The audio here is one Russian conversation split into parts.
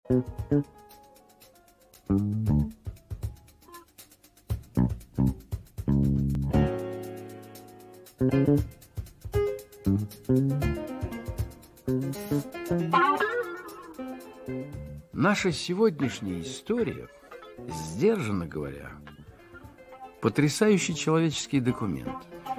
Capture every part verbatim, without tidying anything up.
Наша сегодняшняя история, сдержанно говоря, потрясающий человеческий документ.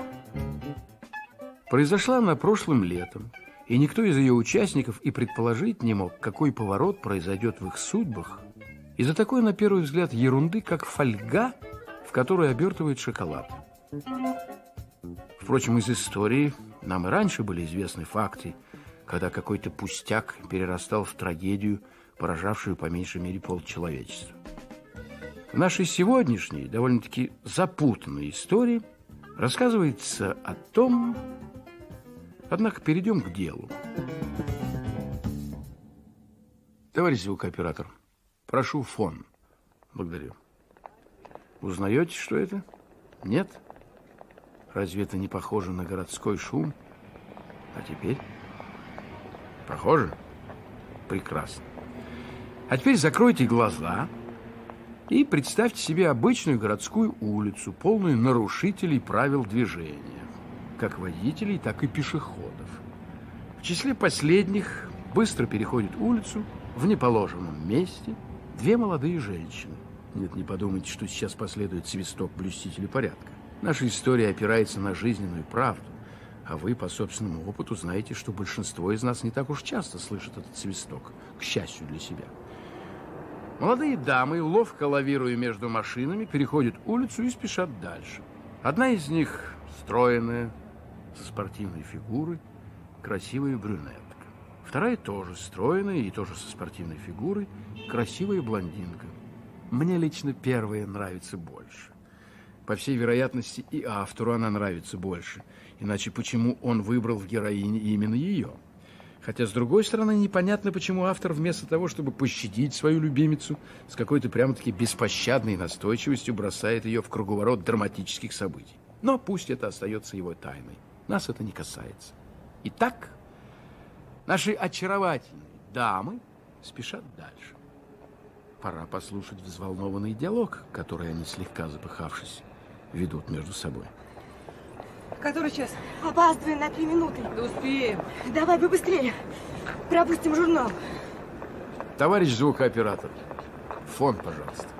Произошла она прошлым летом, и никто из ее участников и предположить не мог, какой поворот произойдет в их судьбах из-за такой, на первый взгляд, ерунды, как фольга, в которую обертывает шоколад. Впрочем, из истории нам и раньше были известны факты, когда какой-то пустяк перерастал в трагедию, поражавшую по меньшей мере полчеловечества. В нашей сегодняшней, довольно-таки запутанной истории рассказывается о том... Однако перейдем к делу. Товарищ звукооператор, прошу фон. Благодарю. Узнаете, что это? Нет? Разве это не похоже на городской шум? А теперь? Похоже? Прекрасно. А теперь закройте глаза и представьте себе обычную городскую улицу, полную нарушителей правил движения, как водителей, так и пешеходов. В числе последних быстро переходят улицу в неположенном месте две молодые женщины. Нет, не подумайте, что сейчас последует свисток блюстителей порядка. Наша история опирается на жизненную правду, а вы по собственному опыту знаете, что большинство из нас не так уж часто слышит этот свисток, к счастью для себя. Молодые дамы, ловко лавируя между машинами, переходят улицу и спешат дальше. Одна из них стройная, со спортивной фигурой, красивая брюнетка. Вторая тоже стройная и тоже со спортивной фигурой, красивая блондинка. Мне лично первая нравится больше. По всей вероятности, и автору она нравится больше. Иначе почему он выбрал в героине именно ее? Хотя, с другой стороны, непонятно, почему автор вместо того, чтобы пощадить свою любимицу, с какой-то прямо-таки беспощадной настойчивостью бросает ее в круговорот драматических событий. Но пусть это остается его тайной. Нас это не касается. Итак, наши очаровательные дамы спешат дальше. Пора послушать взволнованный диалог, который они, слегка запыхавшись, ведут между собой. Который час? Опаздываем на три минуты. Да успеем. Давай побыстрее. Пропустим журнал. Товарищ звукооператор, фон, пожалуйста.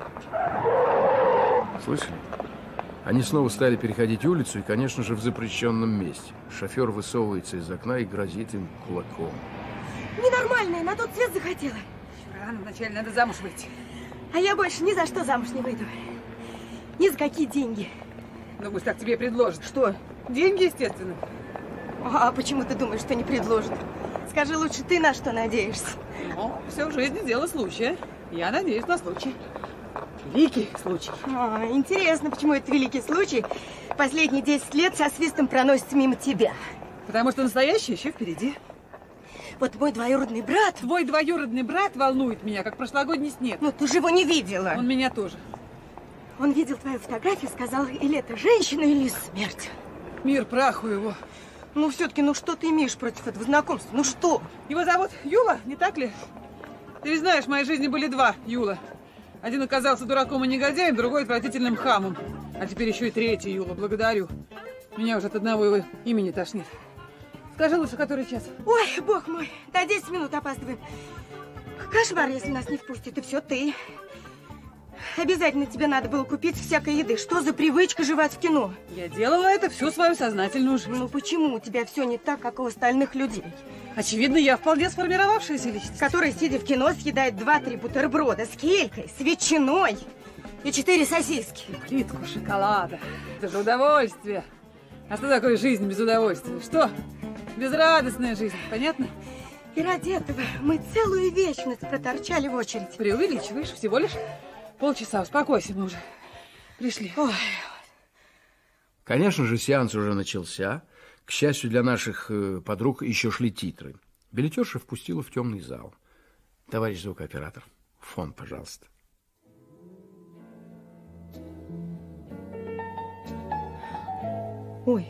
Слышали? Они снова стали переходить улицу и, конечно же, в запрещенном месте. Шофер высовывается из окна и грозит им кулаком. Ненормальная, на тот свет захотела. Рано, вначале надо замуж выйти. А я больше ни за что замуж не выйду. Ни за какие деньги. Ну, пусть так тебе предложат. Что? Деньги, естественно. А почему ты думаешь, что не предложат? Скажи лучше, ты на что надеешься? Ну, все в жизни дело случая. Я надеюсь на случай. Великий случай. А, интересно, почему этот великий случай последние десять лет со свистом проносится мимо тебя. Потому что настоящее еще впереди. Вот мой двоюродный брат... Твой двоюродный брат волнует меня, как прошлогодний снег. Ну, ты же его не видела. Он меня тоже. Он видел твою фотографию, сказал, или это женщина, или смерть. Мир праху его. Ну, все-таки, ну что ты имеешь против этого знакомства? Ну что? Его зовут Юла, не так ли? Ты ведь знаешь, в моей жизни были два Юла. Один оказался дураком и негодяем, другой отвратительным хамом. А теперь еще и третий Юла. Благодарю. Меня уже от одного его имени тошнит. Скажи лучше, который час? Ой, бог мой, до десять минут опаздываем. Кошмар, если нас не впустят, и все ты. Обязательно тебе надо было купить всякой еды. Что за привычка жевать в кино? Я делала это всю свою сознательную жизнь. Ну почему у тебя все не так, как у остальных людей? Очевидно, я вполне сформировавшаяся личность. Которая, сидя в кино, съедает два-три бутерброда с келькой, с ветчиной и четыре сосиски. И плитку шоколада. Это же удовольствие. А что такое жизнь без удовольствия? Что? Безрадостная жизнь, понятно? И ради этого мы целую вечность проторчали в очередь. Преувеличиваешь, всего лишь полчаса. Успокойся, мы уже пришли. Ой. Конечно же, сеанс уже начался. К счастью для наших э, подруг, еще шли титры. Билетерша впустила в темный зал. Товарищ звукооператор, фон, пожалуйста. Ой,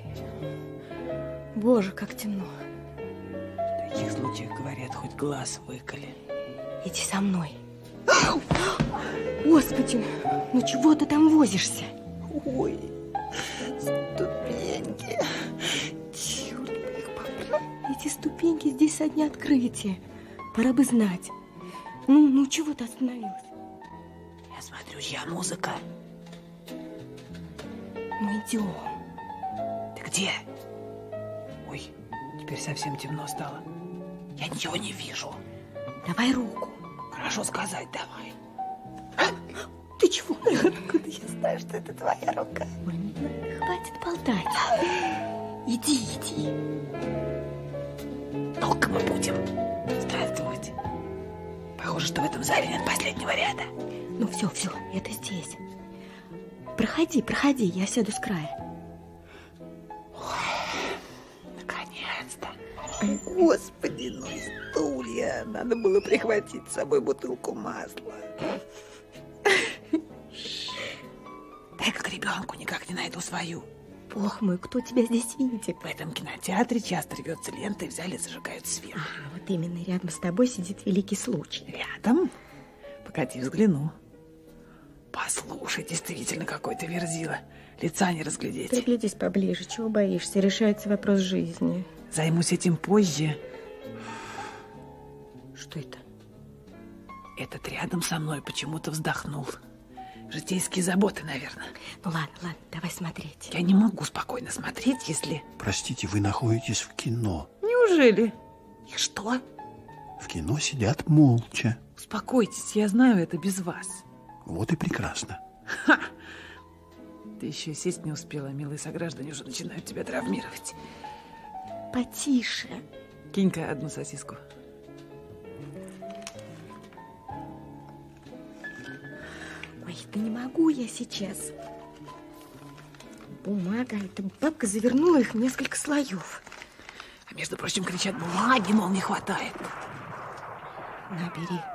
боже, как темно. В таких случаях, говорят, хоть глаз выколи. Иди со мной. Господи, ну чего ты там возишься? Ой, ступеньки. Черт, их побрал. Эти ступеньки здесь со дня открытия. Пора бы знать. Ну, ну чего ты остановилась? Я смотрю, чья музыка. Ну, идем. Ты где? Ой, теперь совсем темно стало. Я ничего не вижу. Давай руку. Хорошо сказать, давай. Ты чего? Откуда я знаю, что это твоя рука? Ой, не надо, хватит болтать. Иди, иди. Долго мы будем. Здравствуйте. Похоже, что в этом зале нет последнего ряда. Ну все, все, это здесь. Проходи, проходи, я сяду с края. Наконец-то. Господи, ну и стулья. Надо было прихватить с собой бутылку масла. Дай как ребенку никак не найду свою. Бог мой, кто тебя здесь видит? В этом кинотеатре часто рвется лента и в зале зажигают свет. А, вот именно рядом с тобой сидит великий случай. Рядом? Погоди, взгляну. Послушай, действительно какой-то верзила. Лица не разглядеть. Приглядись поближе, чего боишься? Решается вопрос жизни. Займусь этим позже. Что это? Этот рядом со мной почему-то вздохнул. Житейские заботы, наверное. Ну ладно, ладно, давай смотреть. Я не могу спокойно смотреть, если... Простите, вы находитесь в кино. Неужели? И что? В кино сидят молча. Успокойтесь, я знаю это без вас. Вот и прекрасно. Ха! Ты еще сесть не успела, милые сограждане уже начинают тебя травмировать. Потише. Кинь-ка одну сосиску. Ой, да не могу я сейчас. Бумага, эта бабка завернула их в несколько слоев. А между прочим, кричат, бумаги, мол, не хватает. Набери.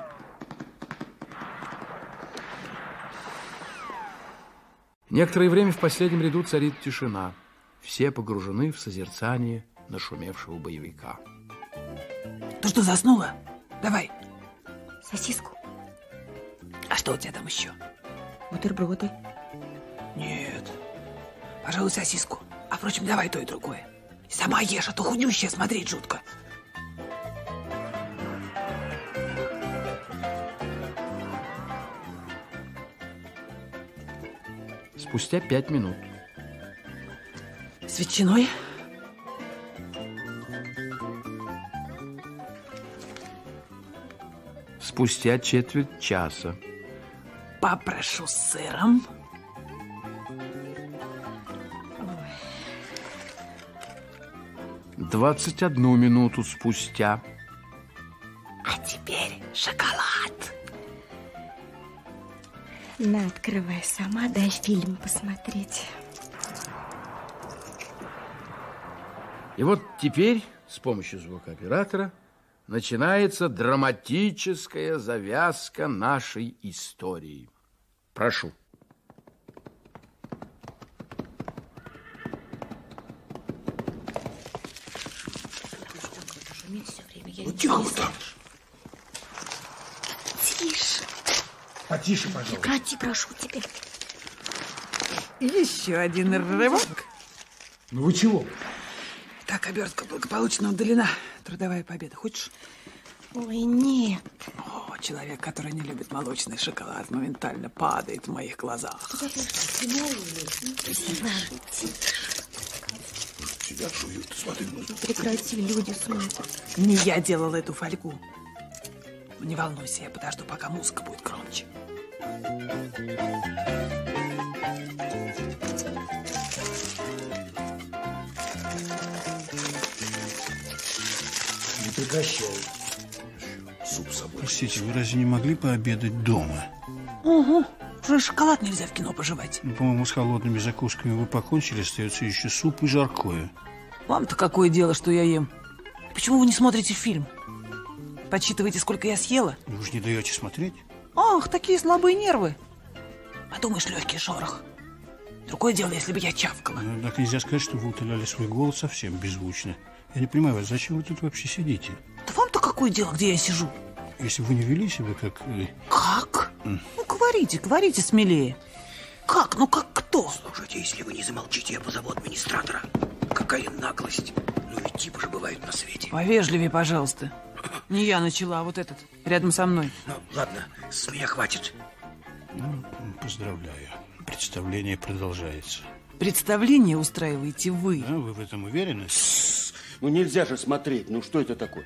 Некоторое время в последнем ряду царит тишина. Все погружены в созерцание нашумевшего боевика. Ты что, заснула? Давай. Сосиску. А что у тебя там еще? Бутерброды. Нет. Пожалуй, сосиску. А, впрочем, давай то и другое. И сама ешь, а то худющая смотреть жутко. Спустя пять минут. С ветчиной? Спустя четверть часа. Попрошу с сыром. Двадцать одну минуту спустя. А теперь шоколад. На, открывай сама, дай фильм посмотреть. И вот теперь с помощью звукооператора начинается драматическая завязка нашей истории. Прошу. Ну, тихо там. Тише. Потише, пожалуйста. Прекрати, прошу тебя. Еще один рывок. Ну вы чего? Так, обертка благополучно удалена. Трудовая победа. Хочешь? Ой, нет. О, человек, который не любит молочный шоколад, моментально падает в моих глазах. Тебя жуют, смотри. Прекрати, люди смотрят. Не я делала эту фольгу. Ну, не волнуйся, я подожду, пока музыка будет громче. Не прекращай. Суп с собой. Простите, вы разве не могли пообедать дома? Угу. Уже шоколад нельзя в кино пожевать. Ну, по-моему, с холодными закусками вы покончили, остается еще суп и жаркое. Вам-то какое дело, что я ем? Почему вы не смотрите фильм? Подсчитываете, сколько я съела? Вы же не даете смотреть? Ах, такие слабые нервы. Подумаешь, легкий шорох. Другое дело, если бы я чавкала. Ну, так нельзя сказать, что вы утоляли свой голод совсем беззвучно. Я не понимаю вас, зачем вы тут вообще сидите? Да вам-то какое дело, где я сижу? если бы вы не вели себя как... Как? Ну, говорите, говорите смелее. Как? Ну, как кто? Слушайте, если вы не замолчите, я позову администратора. Какая наглость. Ну, ведь типы же бывают на свете. Повежливее, пожалуйста. Не я начала, а вот этот, рядом со мной. Ну, ладно, с меня хватит. Ну, поздравляю. Представление продолжается. Представление устраиваете вы. А, вы в этом уверены? Ну, нельзя же смотреть. Ну, что это такое?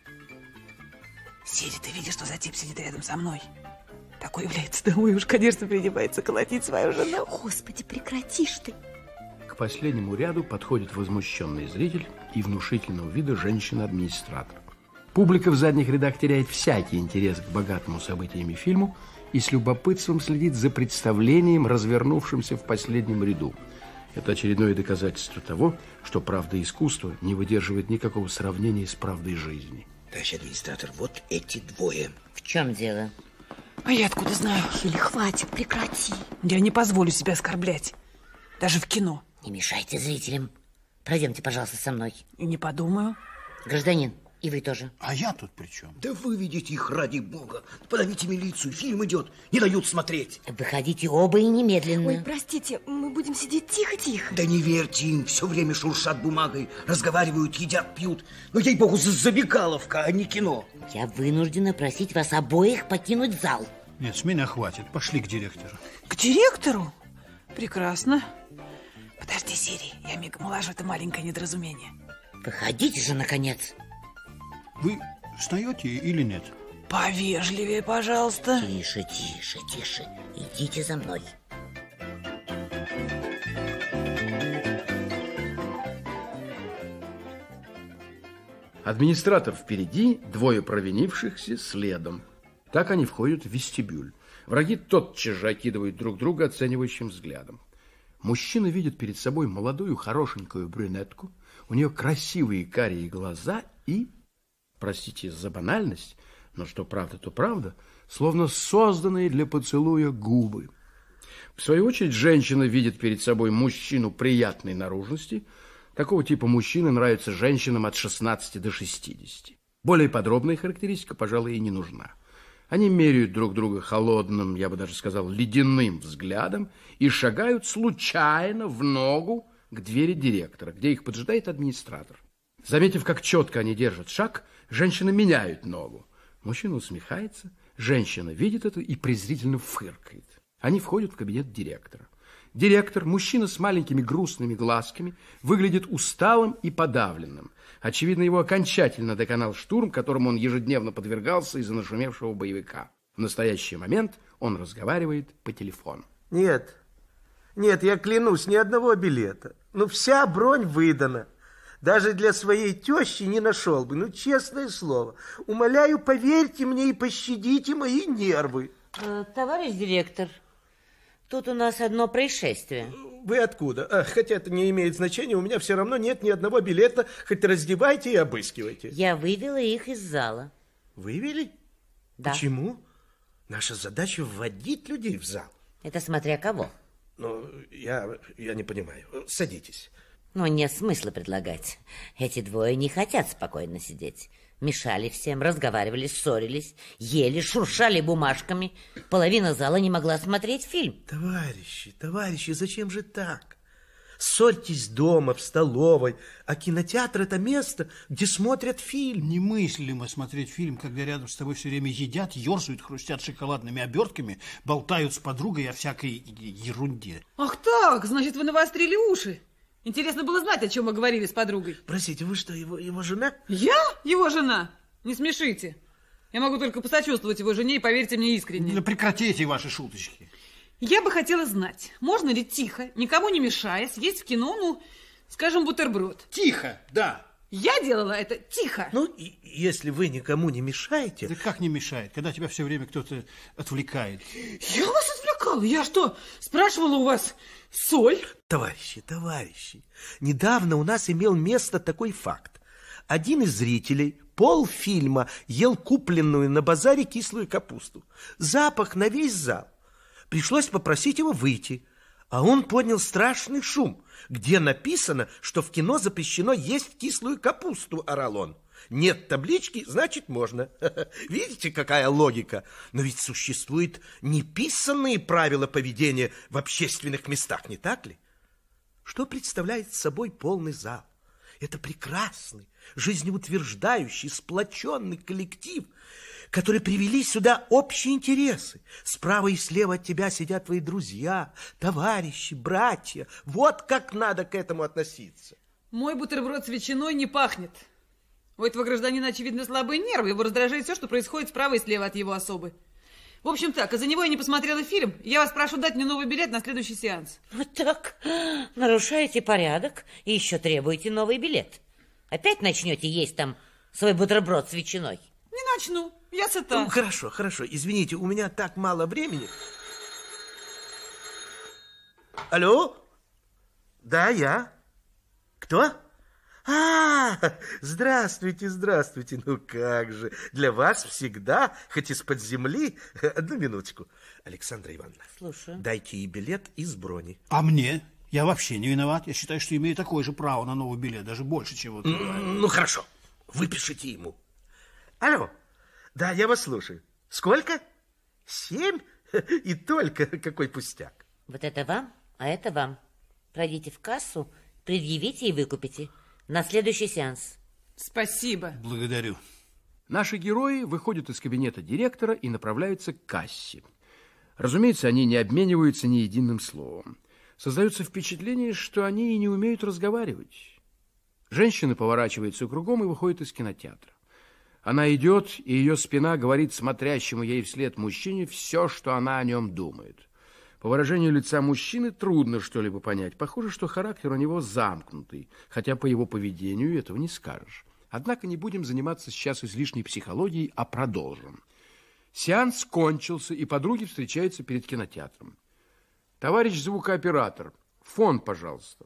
Сири, ты видишь, что за тип сидит рядом со мной? Такой является домой, уж, конечно, принимается колотить свою жену. Господи, прекратишь ты. К последнему ряду подходит возмущенный зритель и внушительного вида женщина-администратор. Публика в задних рядах теряет всякий интерес к богатому событиями фильму и с любопытством следит за представлением, развернувшимся в последнем ряду. Это очередное доказательство того, что правда искусства не выдерживает никакого сравнения с правдой жизни. Товарищ администратор, вот эти двое. В чем дело? А я откуда знаю? Или хватит, прекрати. Я не позволю себя оскорблять. Даже в кино. Не мешайте зрителям. Пройдемте, пожалуйста, со мной. И не подумаю. Гражданин, и вы тоже. А я тут при чем? Да выведите их, ради бога. Подавите милицию, фильм идет. Не дают смотреть. Выходите оба и немедленно. Ой, простите, мы будем сидеть тихо-тихо. Да не верьте им, все время шуршат бумагой, разговаривают, едят, пьют. Ну, ей-богу, забегаловка, а не кино. Я вынуждена просить вас обоих покинуть зал. Нет, с меня хватит. Пошли к директору. К директору? Прекрасно. Подожди, Сири, я мигом улажу это маленькое недоразумение. Выходите же, наконец. Вы встаете или нет? Повежливее, пожалуйста. Тише, тише, тише. Идите за мной. Администратор впереди, двое провинившихся следом. Так они входят в вестибюль. Враги тотчас же окидывают друг друга оценивающим взглядом. Мужчина видит перед собой молодую хорошенькую брюнетку. У нее красивые карие глаза и, простите за банальность, но что правда, то правда, словно созданные для поцелуя губы. В свою очередь, женщина видит перед собой мужчину приятной наружности. Такого типа мужчины нравятся женщинам от шестнадцати до шестидесяти. Более подробная характеристика, пожалуй, и не нужна. Они меряют друг друга холодным, я бы даже сказал, ледяным взглядом и шагают случайно в ногу к двери директора, где их поджидает администратор. Заметив, как четко они держат шаг, женщина меняет ногу. Мужчина усмехается, женщина видит это и презрительно фыркает. Они входят в кабинет директора. Директор, мужчина с маленькими грустными глазками, выглядит усталым и подавленным. Очевидно, его окончательно доконал штурм, которому он ежедневно подвергался из-за нашумевшего боевика. В настоящий момент он разговаривает по телефону. Нет, нет, я клянусь, ни одного билета. Ну, вся бронь выдана. Даже для своей тещи не нашел бы, ну, честное слово. Умоляю, поверьте мне и пощадите мои нервы. Э, товарищ директор, тут у нас одно происшествие. Вы откуда? А, хотя это не имеет значения, у меня все равно нет ни одного билета, хоть раздевайте и обыскивайте. Я вывела их из зала. Вывели? Да. Почему? Наша задача вводить людей в зал. Это смотря кого. Ну, я, я не понимаю. Садитесь. Но нет смысла предлагать. Эти двое не хотят спокойно сидеть. Мешали всем, разговаривали, ссорились, ели, шуршали бумажками. Половина зала не могла смотреть фильм. Товарищи, товарищи, зачем же так? Ссорьтесь дома, в столовой, а кинотеатр – это место, где смотрят фильм. Немыслимо смотреть фильм, когда рядом с тобой все время едят, ерзают, хрустят шоколадными обертками, болтают с подругой о всякой ерунде. Ах так, значит, вы навострили уши. Интересно было знать, о чем мы говорили с подругой. Простите, вы что, его, его жена? Я? Его жена? Не смешите. Я могу только посочувствовать его жене и поверьте мне искренне. Да прекратите ваши шуточки. Я бы хотела знать, можно ли тихо, никому не мешая, съесть в кино, ну, скажем, бутерброд. Тихо, да. Я делала это тихо. Ну, и, если вы никому не мешаете... Да как не мешает, когда тебя все время кто-то отвлекает? Я вас отвлекала? Я что, спрашивала у вас соль? Товарищи, товарищи, недавно у нас имел место такой факт. Один из зрителей полфильма ел купленную на базаре кислую капусту. Запах на весь зал. Пришлось попросить его выйти. А он поднял страшный шум, где написано, что в кино запрещено есть кислую капусту, орал он. Нет таблички, значит, можно. Видите, какая логика? Но ведь существуют неписанные правила поведения в общественных местах, не так ли? Что представляет собой полный зал? Это прекрасный, жизнеутверждающий, сплоченный коллектив, который привели сюда общие интересы. Справа и слева от тебя сидят твои друзья, товарищи, братья. Вот как надо к этому относиться. Мой бутерброд с ветчиной не пахнет. У этого гражданина, очевидно, слабые нервы. Его раздражает все, что происходит справа и слева от его особы. В общем так, из-за него я не посмотрела фильм. Я вас прошу дать мне новый билет на следующий сеанс. Вот так. Нарушаете порядок и еще требуете новый билет. Опять начнете есть там свой бутерброд с ветчиной? Не начну. Я сыта. Ну, хорошо, хорошо. Извините, у меня так мало времени. Алло? Да, я. Кто? А, здравствуйте, здравствуйте. Ну как же, для вас всегда, хоть из-под земли. Одну минуточку. Александра Ивановна. Слушаю. Дайте ей билет из брони. А мне? Я вообще не виноват. Я считаю, что имею такое же право на новый билет, даже больше чего-то. Ну хорошо, выпишите ему. Алло, да, я вас слушаю. Сколько? Семь? И только какой пустяк. Вот это вам, а это вам. Пройдите в кассу, предъявите и выкупите. На следующий сеанс. Спасибо. Благодарю. Наши герои выходят из кабинета директора и направляются к кассе. Разумеется, они не обмениваются ни единым словом. Создается впечатление, что они и не умеют разговаривать. Женщина поворачивается кругом и выходит из кинотеатра. Она идет, и ее спина говорит смотрящему ей вслед мужчине все, что она о нем думает. По выражению лица мужчины трудно что-либо понять. Похоже, что характер у него замкнутый, хотя по его поведению этого не скажешь. Однако не будем заниматься сейчас излишней психологией, а продолжим. Сеанс кончился, и подруги встречаются перед кинотеатром. Товарищ звукооператор, фон, пожалуйста.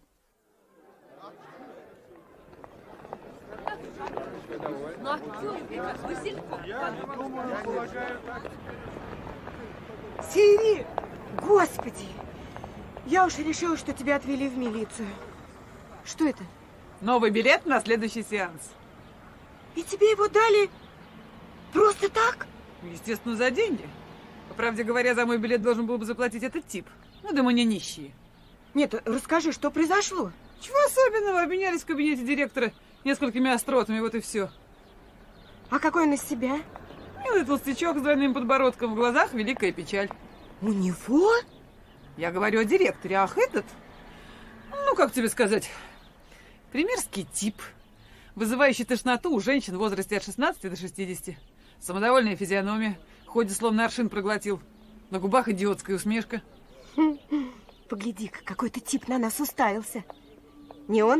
Сири! Господи! Я уж решила, что тебя отвели в милицию. Что это? Новый билет на следующий сеанс. И тебе его дали просто так? Естественно, за деньги. По правде говоря, за мой билет должен был бы заплатить этот тип. Ну, да мы не нищие. Нет, расскажи, что произошло? Чего особенного? Обменялись в кабинете директора несколькими остротами, вот и все. А какой он из себя? Милый толстячок с двойным подбородком, в глазах великая печаль. У него? Я говорю о директоре, ах, этот? Ну, как тебе сказать, примерский тип, вызывающий тошноту у женщин в возрасте от шестнадцати до шестидесяти. Самодовольная физиономия, ходит словно аршин проглотил. На губах идиотская усмешка. Погляди-ка, какой-то тип на нас уставился. Не он?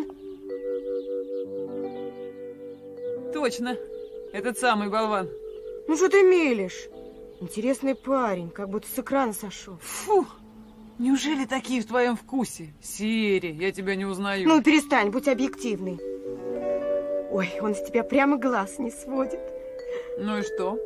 Точно, этот самый болван. Ну что ты мелешь? Интересный парень, как будто с экрана сошел. Фу, неужели такие в твоем вкусе? Сири, я тебя не узнаю. Ну перестань, будь объективный. Ой, он с тебя прямо глаз не сводит. Ну и что?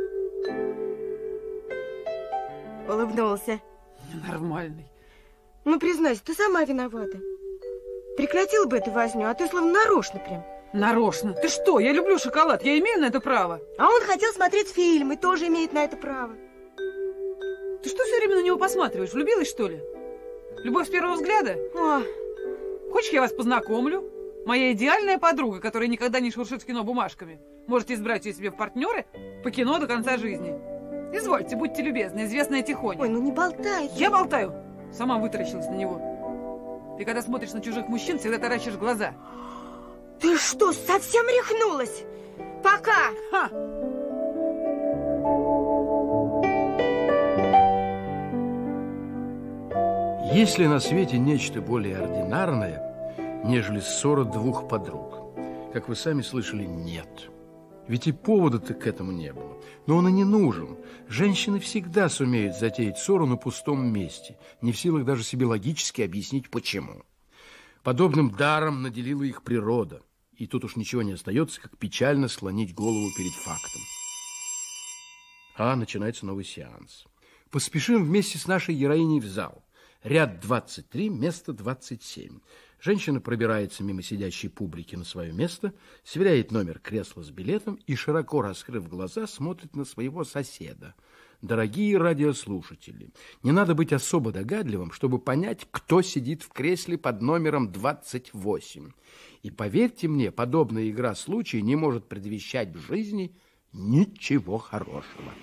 Улыбнулся. Нормальный. Ну признайся, ты сама виновата. Прекратил бы эту возню, а ты словно нарочно прям. Нарочно? Ты что? Я люблю шоколад, я имею на это право. А он хотел смотреть фильм и тоже имеет на это право. Ты что все время на него посматриваешь? Влюбилась, что ли? Любовь с первого взгляда? О. Хочешь, я вас познакомлю? Моя идеальная подруга, которая никогда не шуршит в кино бумажками. Можете избрать ее себе в партнеры по кино до конца жизни. Извольте, будьте любезны, известная Тихоня. Ой, ну не болтай. Я болтаю. Сама вытаращилась на него. Ты когда смотришь на чужих мужчин, всегда таращишь глаза. Ты что, совсем рехнулась? Пока! Ха! Есть ли на свете нечто более ординарное, нежели ссора двух подруг? Как вы сами слышали, нет. Ведь и повода-то к этому не было. Но он и не нужен. Женщины всегда сумеют затеять ссору на пустом месте, не в силах даже себе логически объяснить, почему. Подобным даром наделила их природа. И тут уж ничего не остается, как печально склонить голову перед фактом. А начинается новый сеанс. Поспешим вместе с нашей героиней в зал. Ряд двадцать три, место двадцать семь. Женщина пробирается мимо сидящей публики на свое место, сверяет номер кресла с билетом и, широко раскрыв глаза, смотрит на своего соседа. Дорогие радиослушатели, не надо быть особо догадливым, чтобы понять, кто сидит в кресле под номером двадцать восемь. И поверьте мне, подобная игра случая не может предвещать в жизни ничего хорошего.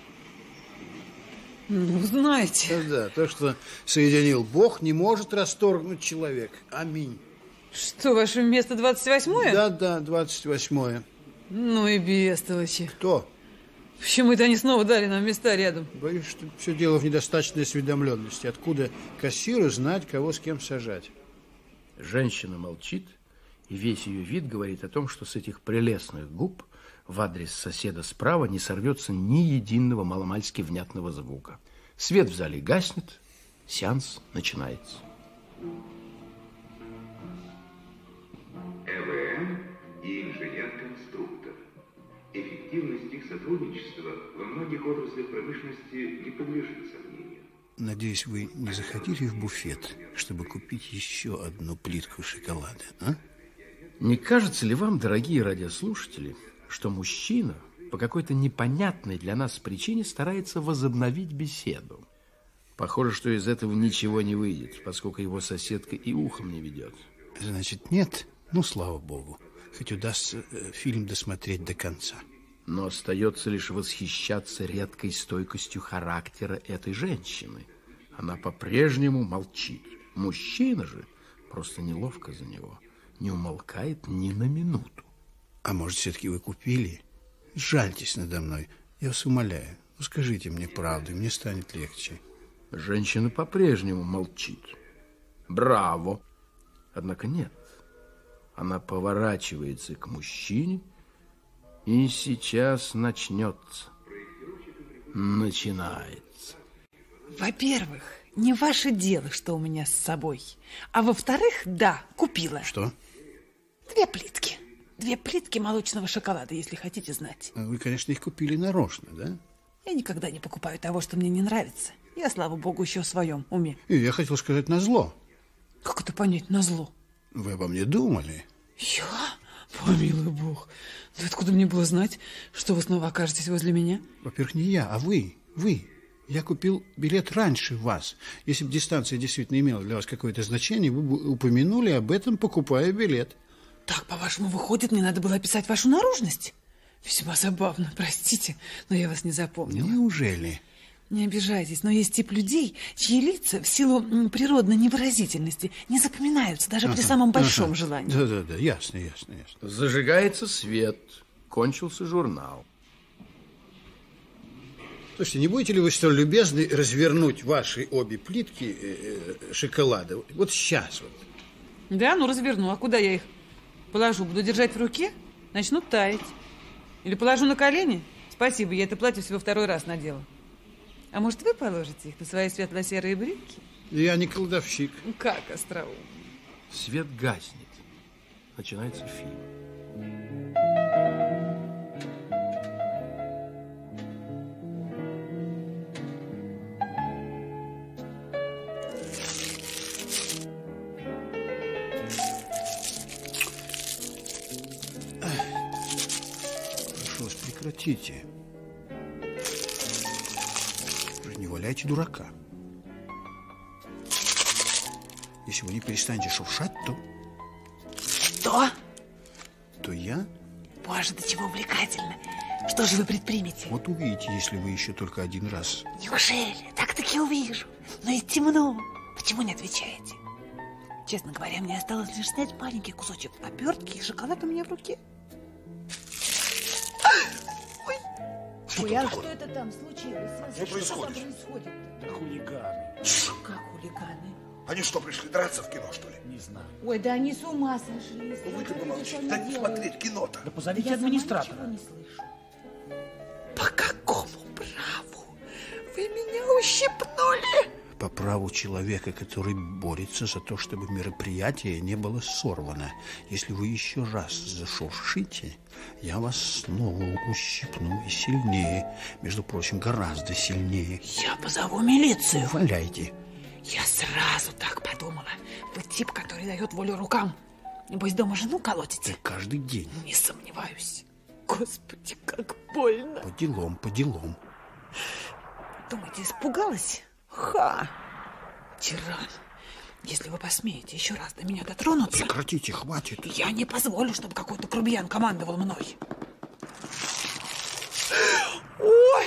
Ну, знаете. Да, да, то, что соединил Бог, не может расторгнуть человек. Аминь. Что, ваше место двадцать восьмое? Да, да, двадцать восьмое. Ну и бестолочи. Кто? Почему это они снова дали нам места рядом? Боюсь, что все дело в недостаточной осведомленности. Откуда кассиру знать, кого с кем сажать? Женщина молчит, и весь ее вид говорит о том, что с этих прелестных губ в адрес соседа справа не сорвется ни единого маломальски внятного звука. Свет в зале гаснет, сеанс начинается. ЭВМ и инженер-конструктор. Эффективность их сотрудничества во многих отраслях промышленности не подлежит сомнению. Надеюсь, вы не заходили в буфет, чтобы купить еще одну плитку шоколада, а? Не кажется ли вам, дорогие радиослушатели, что мужчина по какой-то непонятной для нас причине старается возобновить беседу? Похоже, что из этого ничего не выйдет, поскольку его соседка и ухом не ведет. Значит, нет? Ну, слава богу. Хоть удастся э, фильм досмотреть до конца. Но остается лишь восхищаться редкой стойкостью характера этой женщины. Она по-прежнему молчит. Мужчина же, просто неловко за него, не умолкает ни на минуту. А может, все-таки вы купили? Жальтесь надо мной. Я вас умоляю. Ну, скажите мне правду, мне станет легче. Женщина по-прежнему молчит. Браво! Однако нет. Она поворачивается к мужчине, и сейчас начнется. Начинается. Во-первых, не ваше дело, что у меня с собой. А во-вторых, да, купила. Что? Две плитки. Две плитки молочного шоколада, если хотите знать. Вы, конечно, их купили нарочно, да? Я никогда не покупаю того, что мне не нравится. Я, слава богу, еще в своем уме. И я хотел сказать назло. Как это понять, назло? Вы обо мне думали? Я? Помилуй бог. Да откуда мне было знать, что вы снова окажетесь возле меня? Во-первых, не я, а вы. Вы. Я купил билет раньше вас. Если бы дистанция действительно имела для вас какое-то значение, вы бы упомянули об этом, покупая билет. Так, по-вашему, выходит, мне надо было описать вашу наружность? Весьма забавно, простите, но я вас не запомнила. Неужели? Не обижайтесь, но есть тип людей, чьи лица в силу природной невыразительности не запоминаются даже ага, при самом большом ага. желании. Да-да-да, ясно, ясно, ясно. Зажигается свет, кончился журнал. Слушайте, не будете ли вы столь любезны развернуть ваши обе плитки э, э, шоколада? Вот сейчас вот. Да, ну разверну. А куда я их положу? Буду держать в руке? Начнут таять. Или положу на колени? Спасибо, я это платье всего второй раз надела. А может, вы положите их на свои светло-серые брюки? Я не кладовщик. Как остроумно. Свет гаснет. Начинается фильм. Прошу вас, прекратите. Не валяйте дурака. Если вы не перестанете шуршать, то... Что? То я... Боже, до чего увлекательно. Что же вы предпримете? Вот увидите, если вы еще только один раз... Неужели? Так-таки увижу. Но ведь темно. Почему не отвечаете? Честно говоря, мне осталось лишь снять маленький кусочек обертки, и шоколад у меня в руке. Что Ой, а что это там случилось? Что, что происходит? Там происходит? Да хулиганы. Как хулиганы? Они что, пришли драться в кино, что ли? Не знаю. Ой, да они с ума сошли. Ну вы-то бы молчите. Да не смотреть кино-то. Да позовите администратора. Я не слышу. По какому праву вы меня ущипнули? По праву человека, который борется за то, чтобы мероприятие не было сорвано. Если вы еще раз зашуршите, я вас снова ущипну и сильнее. Между прочим, гораздо сильнее. Я позову милицию. Валяйте. Я сразу так подумала. Вы тип, который дает волю рукам. Небось, дома жену колотите? Да каждый день. Не сомневаюсь. Господи, как больно. По делам, по делам. Думаете, испугалась? Ха! Тиран. Если вы посмеете еще раз до меня дотронуться... Прекратите, хватит. Я не позволю, чтобы какой-то грубиян командовал мной. Ой!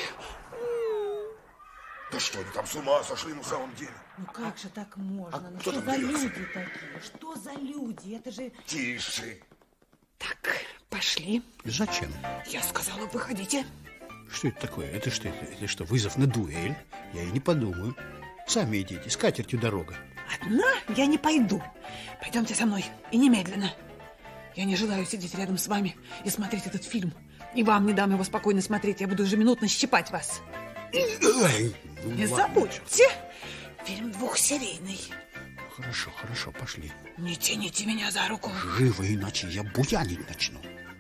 Да что, они там с ума сошли на самом деле? Ну как же так можно? А ну кто что там за дерется? люди такие? Что за люди? Это же... Тише. Так, пошли. Зачем? Я сказала, выходите. Что это такое? Это что? Это, это что, вызов на дуэль? Я и не подумаю. Сами идите, с катертью дорога. Одна я не пойду. Пойдемте со мной. И немедленно. Я не желаю сидеть рядом с вами и смотреть этот фильм. И вам не дам его спокойно смотреть. Я буду ежеминутно щипать вас. Ой, ну Не ладно. забудьте. Фильм двухсерийный. Хорошо, хорошо, пошли. Не тяните меня за руку. Живо, иначе я буянить начну.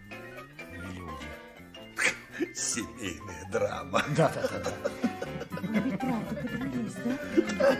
Семейная драма. Да, да, да, да. Ну ведь правда подрались, да?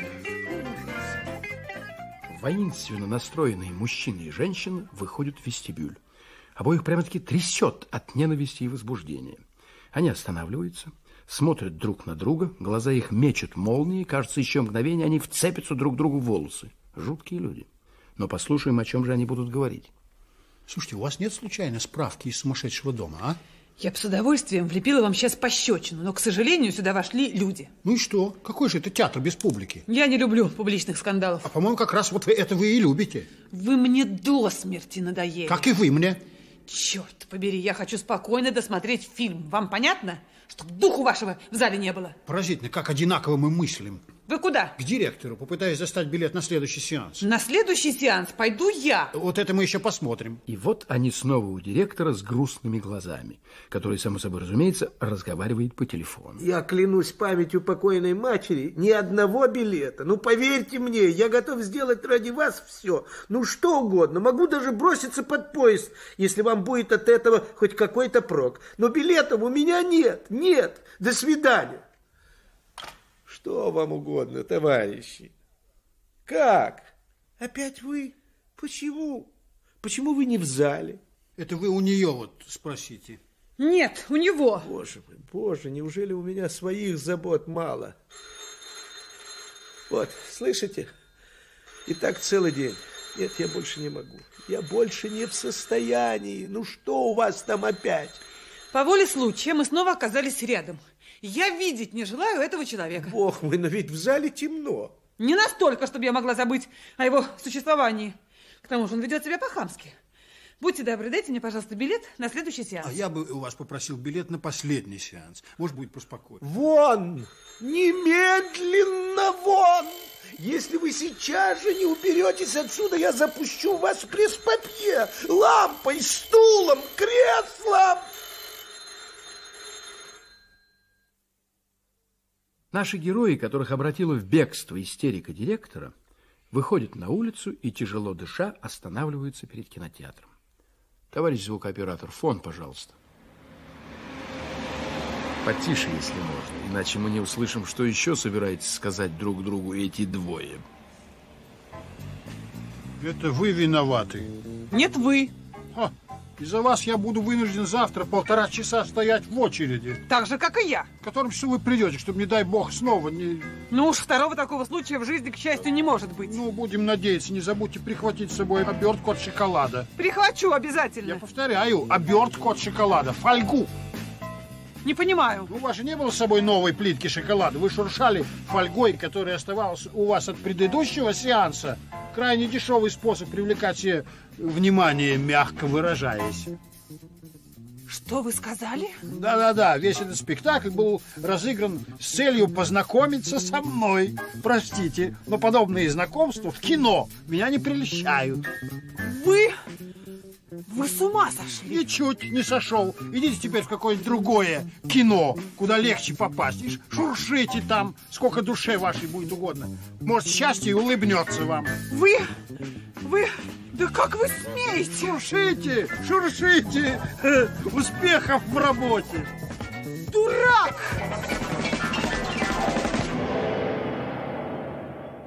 Воинственно настроенные мужчина и женщина выходят в вестибюль. Обоих прямо-таки трясет от ненависти и возбуждения. Они останавливаются, смотрят друг на друга, глаза их мечут молнии, кажется, еще мгновение они вцепятся друг другу в волосы. Жуткие люди. Но послушаем, о чем же они будут говорить. Слушайте, у вас нет случайно справки из сумасшедшего дома, а? Я бы с удовольствием влепила вам сейчас пощечину, но, к сожалению, сюда вошли люди. Ну и что? Какой же это театр без публики? Я не люблю публичных скандалов. А, по-моему, как раз вот вы, это вы и любите. Вы мне до смерти надоели. Как и вы мне. Черт побери, я хочу спокойно досмотреть фильм. Вам понятно? Чтоб духу вашего в зале не было. Поразительно, как одинаково мы мыслим. Вы куда? К директору, попытаюсь достать билет на следующий сеанс. На следующий сеанс пойду я. Вот это мы еще посмотрим. И вот они снова у директора с грустными глазами, который, само собой разумеется, разговаривает по телефону. Я клянусь памятью покойной матери, ни одного билета. Ну, поверьте мне, я готов сделать ради вас все. Ну, что угодно. Могу даже броситься под поезд, если вам будет от этого хоть какой-то прок. Но билетов у меня нет. Нет. До свидания. Что вам угодно, товарищи? Как? Опять вы? Почему? Почему вы не в зале? Это вы у нее вот спросите. Нет, у него. Боже мой, боже, неужели у меня своих забот мало? Вот, слышите? И так целый день. Нет, я больше не могу. Я больше не в состоянии. Ну что у вас там опять? По воле случая мы снова оказались рядом. Я видеть не желаю этого человека. Бог мой, но ведь в зале темно. Не настолько, чтобы я могла забыть о его существовании. К тому же он ведет себя по-хамски. Будьте добры, дайте мне, пожалуйста, билет на следующий сеанс. А я бы у вас попросил билет на последний сеанс. Может, будет поспокойнее. Вон! Немедленно вон! Если вы сейчас же не уберетесь отсюда, я запущу вас в пресс-папье лампой, стулом, креслом! Наши герои, которых обратила в бегство истерика директора, выходят на улицу и, тяжело дыша, останавливаются перед кинотеатром. Товарищ звукооператор, фон, пожалуйста. Потише, если можно, иначе мы не услышим, что еще собираетесь сказать друг другу эти двое. Это вы виноваты. Нет, вы. Ха, из-за вас я буду вынужден завтра полтора часа стоять в очереди. Так же, как и я. В котором часу вы придете, чтобы, не дай бог, снова не... Ну уж второго такого случая в жизни, к счастью, не может быть. Ну, будем надеяться, не забудьте прихватить с собой обертку от шоколада. Прихвачу обязательно. Я повторяю, обертку от шоколада, фольгу. Не понимаю. У вас же не было с собой новой плитки шоколада. Вы шуршали фольгой, которая оставалась у вас от предыдущего сеанса. Крайне дешевый способ привлекать себе внимание, мягко выражаясь. Что вы сказали? Да-да-да, весь этот спектакль был разыгран с целью познакомиться со мной. Простите, но подобные знакомства в кино меня не прельщают. Вы... Вы с ума сошли? Ничуть не сошел. Идите теперь в какое-нибудь другое кино, куда легче попасть. И шуршите там, сколько душе вашей будет угодно. Может, счастье и улыбнется вам. Вы... Вы... Да как вы смеете? Шуршите, шуршите. Успехов в работе. Дурак!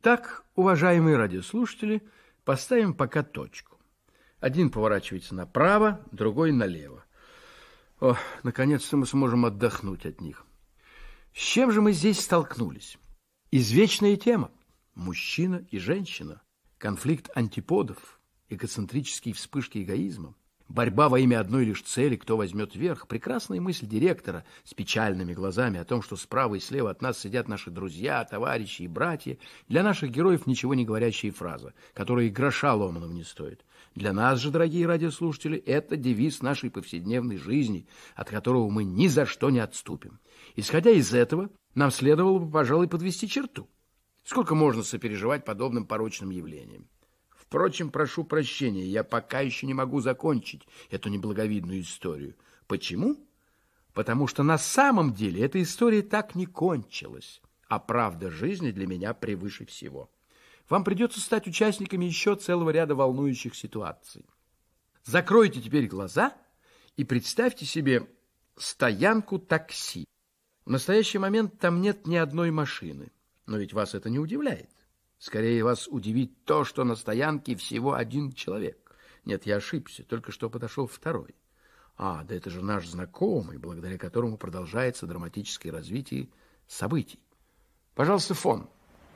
Итак, уважаемые радиослушатели, поставим пока точку. Один поворачивается направо, другой налево. О, наконец-то мы сможем отдохнуть от них. С чем же мы здесь столкнулись? Извечная тема. Мужчина и женщина. Конфликт антиподов. Эгоцентрические вспышки эгоизма. Борьба во имя одной лишь цели, кто возьмет верх. Прекрасная мысль директора с печальными глазами о том, что справа и слева от нас сидят наши друзья, товарищи и братья. Для наших героев ничего не говорящая фраза, которая и гроша ломаного не стоит. Для нас же, дорогие радиослушатели, это девиз нашей повседневной жизни, от которого мы ни за что не отступим. Исходя из этого, нам следовало бы, пожалуй, подвести черту. Сколько можно сопереживать подобным порочным явлениям? Впрочем, прошу прощения, я пока еще не могу закончить эту неблаговидную историю. Почему? Потому что на самом деле эта история так не кончилась, а правда жизни для меня превыше всего. Вам придется стать участниками еще целого ряда волнующих ситуаций. Закройте теперь глаза и представьте себе стоянку такси. В настоящий момент там нет ни одной машины, но ведь вас это не удивляет. Скорее вас удивит то, что на стоянке всего один человек. Нет, я ошибся, только что подошел второй. А, да это же наш знакомый, благодаря которому продолжается драматическое развитие событий. Пожалуйста, фон.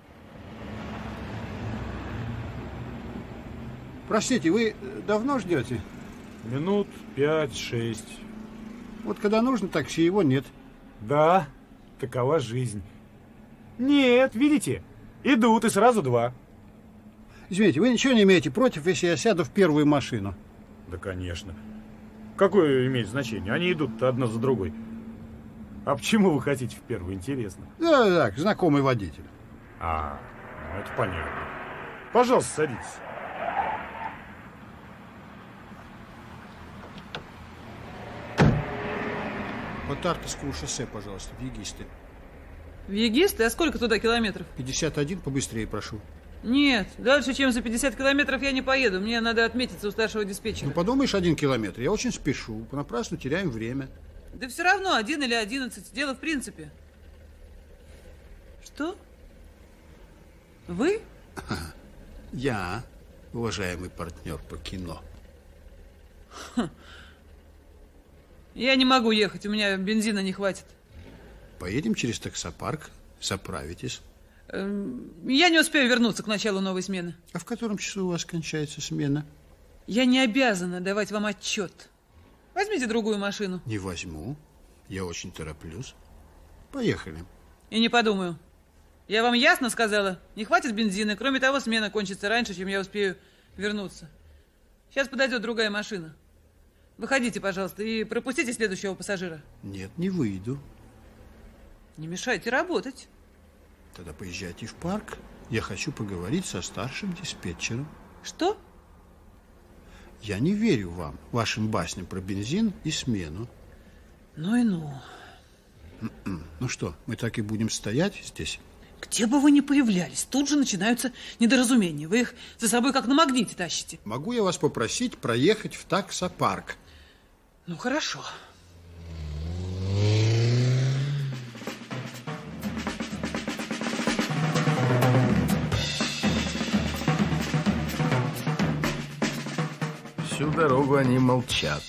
Простите, вы давно ждете? Минут пять-шесть. Вот когда нужно такси, его нет. Да, такова жизнь. Нет, видите? Идут, и сразу два. Извините, вы ничего не имеете против, если я сяду в первую машину? Да, конечно. Какое имеет значение? Они идут одна за другой. А почему вы хотите в первую? Интересно. Да, так, знакомый водитель. А, ну это понятно. Пожалуйста, садитесь. По Тартовскому шоссе, пожалуйста, в Егисты. В Егисты? А сколько туда километров? пятьдесят один, побыстрее прошу. Нет, дальше, чем за пятьдесят километров я не поеду. Мне надо отметиться у старшего диспетчера. Ну, подумаешь, один километр. Я очень спешу. Понапрасну теряем время. Да все равно, один или одиннадцать. Дело в принципе. Что? Вы? Я, уважаемый партнер по кино. Ха. Я не могу ехать, у меня бензина не хватит. Поедем через таксопарк, заправитесь. Я не успею вернуться к началу новой смены. А в котором часу у вас кончается смена? Я не обязана давать вам отчет. Возьмите другую машину. Не возьму. Я очень тороплюсь. Поехали. И не подумаю. Я вам ясно сказала, не хватит бензина. Кроме того, смена кончится раньше, чем я успею вернуться. Сейчас подойдет другая машина. Выходите, пожалуйста, и пропустите следующего пассажира. Нет, не выйду. Не мешайте работать. Тогда поезжайте в парк. Я хочу поговорить со старшим диспетчером. Что? Я не верю вам, вашим басням про бензин и смену. Ну и ну. Ну что, мы так и будем стоять здесь? Где бы вы ни появлялись, тут же начинаются недоразумения. Вы их за собой как на магните тащите. Могу я вас попросить проехать в таксопарк? Ну, хорошо. Всю дорогу они молчат.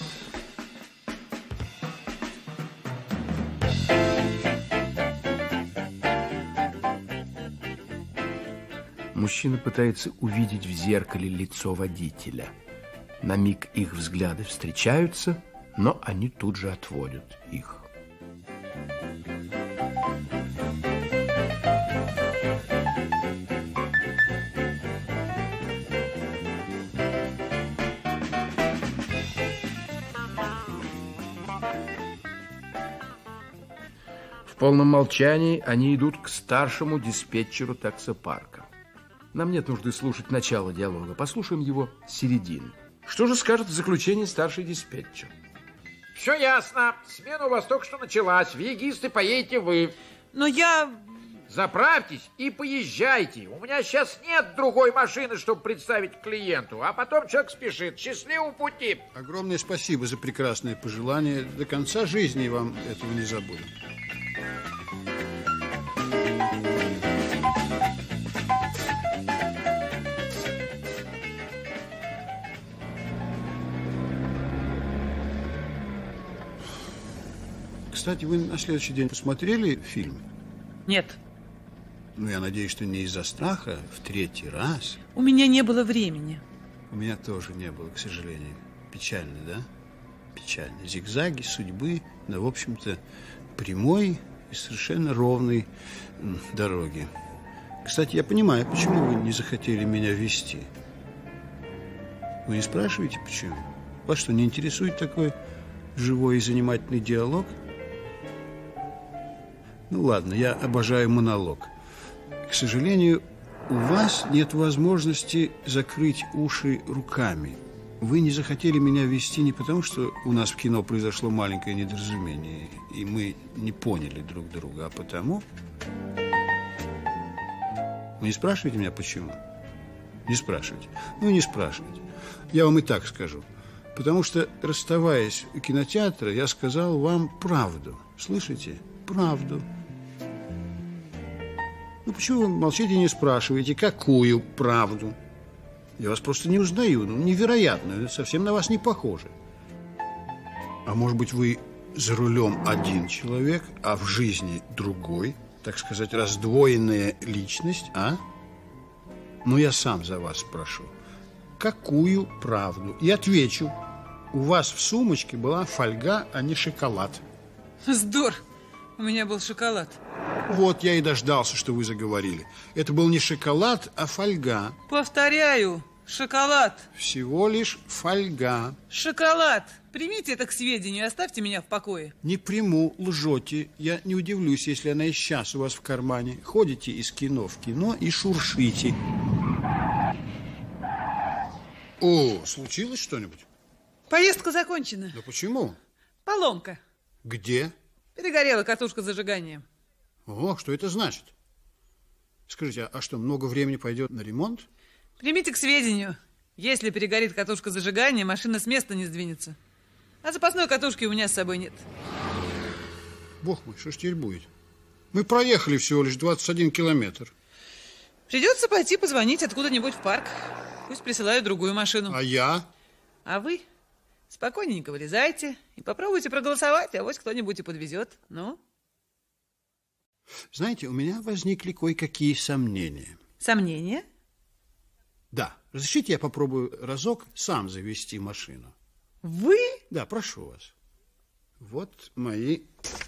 Мужчина пытается увидеть в зеркале лицо водителя. На миг их взгляды встречаются, но они тут же отводят их. В полном молчании они идут к старшему диспетчеру таксопарка. Нам нет нужды слушать начало диалога. Послушаем его середину. Что же скажет в заключении старший диспетчер? Все ясно. Смена у вас только что началась. В Егисты поедете вы. Но я... Заправьтесь и поезжайте. У меня сейчас нет другой машины, чтобы представить клиенту. А потом человек спешит. Счастливого пути. Огромное спасибо за прекрасное пожелание. До конца жизни вам этого не забуду. Кстати, вы на следующий день посмотрели фильм? Нет. Ну, я надеюсь, что не из-за страха в третий раз. У меня не было времени. У меня тоже не было, к сожалению. Печально, да? Печально. Зигзаги судьбы на, в общем-то, прямой и совершенно ровной дороге. Кстати, я понимаю, почему вы не захотели меня вести. Вы не спрашиваете, почему? Вас что, не интересует такой живой и занимательный диалог? Ну ладно, я обожаю монолог. К сожалению, у вас нет возможности закрыть уши руками. Вы не захотели меня вести не потому, что у нас в кино произошло маленькое недоразумение, и мы не поняли друг друга, а потому... Вы не спрашиваете меня, почему? Не спрашивайте. Ну, не спрашивайте. Я вам и так скажу. Потому что, расставаясь у кинотеатра, я сказал вам правду. Слышите? Правду. Ну, почему вы молчите и не спрашиваете, какую правду? Я вас просто не узнаю. Ну, невероятно. Это совсем на вас не похоже. А может быть, вы за рулем один человек, а в жизни другой? Так сказать, раздвоенная личность, а? Ну, я сам за вас спрошу. Какую правду? И отвечу. У вас в сумочке была фольга, а не шоколад. Здор! У меня был шоколад. Вот я и дождался, что вы заговорили. Это был не шоколад, а фольга. Повторяю, шоколад. Всего лишь фольга. Шоколад. Примите это к сведению, оставьте меня в покое. Не приму, лжете. Я не удивлюсь, если она и сейчас у вас в кармане. Ходите из кино в кино и шуршите. О, случилось что-нибудь? Поездка закончена. Да почему? Поломка. Где? Перегорела катушка зажигания. О, что это значит? Скажите, а что, много времени пойдет на ремонт? Примите к сведению. Если перегорит катушка зажигания, машина с места не сдвинется. А запасной катушки у меня с собой нет. Бог мой, что ж теперь будет? Мы проехали всего лишь двадцать один километр. Придется пойти позвонить откуда-нибудь в парк. Пусть присылают другую машину. А я? А вы спокойненько вылезайте и попробуйте проголосовать, а вот кто-нибудь и подвезет. Ну? Знаете, у меня возникли кое-какие сомнения. Сомнения? Да. Разрешите я попробую разок сам завести машину? Вы? Да, прошу вас. Вот мои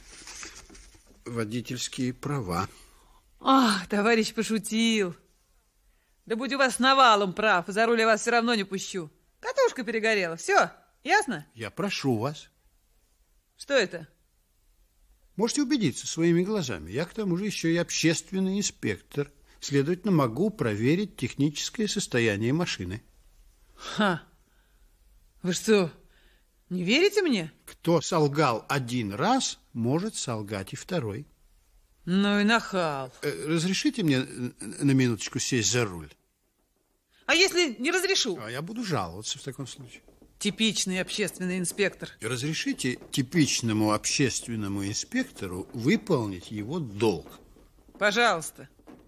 водительские права. Ах, товарищ пошутил. Да будь у вас навалом прав, за руль я вас все равно не пущу. Катушка перегорела. Все, ясно? Я прошу вас. Что это? Можете убедиться своими глазами. Я, к тому же, еще и общественный инспектор. Следовательно, могу проверить техническое состояние машины. Ха! Вы что, не верите мне? Кто солгал один раз, может солгать и второй. Ну и нахал. Разрешите мне на минуточку сесть за руль? А если не разрешу? А я буду жаловаться в таком случае. Типичный общественный инспектор. Разрешите типичному общественному инспектору выполнить его долг? Пожалуйста.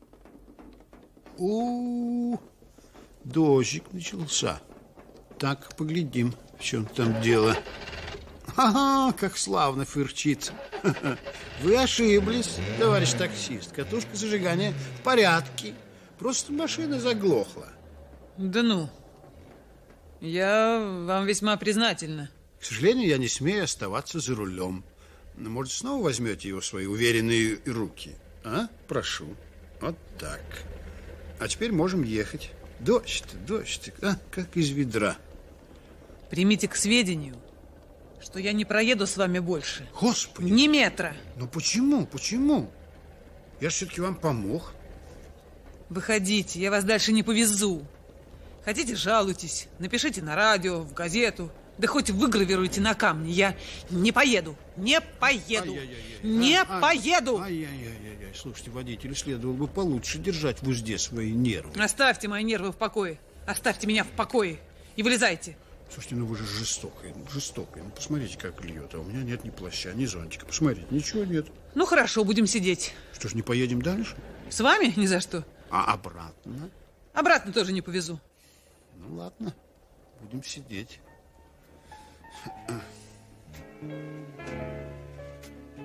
У, -у, -у дождик начался. Так, поглядим, в чем там дело. Ага, как славно фырчит. Вы ошиблись, товарищ таксист. Катушка зажигания в порядке. Просто машина заглохла. Да ну, я вам весьма признательна. К сожалению, я не смею оставаться за рулем. Но, может, снова возьмете его в свои уверенные руки? А? Прошу. Вот так. А теперь можем ехать. Дождь-то, дождь, а, как из ведра. Примите к сведению, что я не проеду с вами больше. Господи! Ни метра. Ну почему, почему? Я же все-таки вам помог. Выходите, я вас дальше не повезу. Хотите, жалуйтесь, напишите на радио, в газету, да хоть выгравируйте на камне. Я не поеду, не поеду, Ай-яй-яй-яй. не а, поеду. Ай-яй-яй-яй. Слушайте, водителю следовало бы получше держать в узде свои нервы. Оставьте мои нервы в покое. Оставьте меня в покое и вылезайте. Слушайте, ну вы же жестокая, ну, жестокая. Ну, посмотрите, как льет. А у меня нет ни плаща, ни зонтика. Посмотрите, ничего нет. Ну, хорошо, будем сидеть. Что ж, не поедем дальше? С вами? Ни за что. А обратно? Обратно тоже не повезу. Ну, ладно. Будем сидеть.